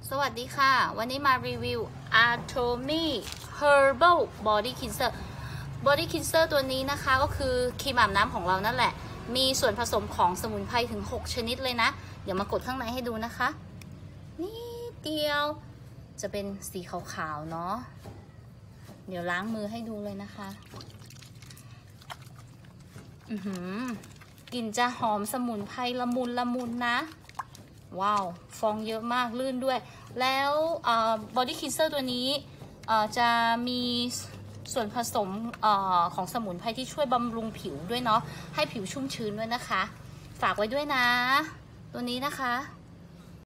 สวัสดีค่ะวันนี้มารีวิว Atomy Herbal Body Cleanser Body Cleanser ตัวนี้นะคะก็คือครีมอาบน้ำของเรานั่นแหละมีส่วนผสมของสมุนไพรถึง6ชนิดเลยนะเดี๋ยวมากดข้างในให้ดูนะคะนี่เดียวจะเป็นสีขาวๆเนาะเดี๋ยวล้างมือให้ดูเลยนะคะกลิ่นจะหอมสมุนไพรละมุนนะว้าวฟองเยอะมากลื่นด้วยแล้วbody cleanser ตัวนี้จะมีส่วนผสมของสมุนไพรที่ช่วยบำรุงผิวด้วยเนาะให้ผิวชุ่มชื้นด้วยนะคะฝากไว้ด้วยนะตัวนี้นะคะ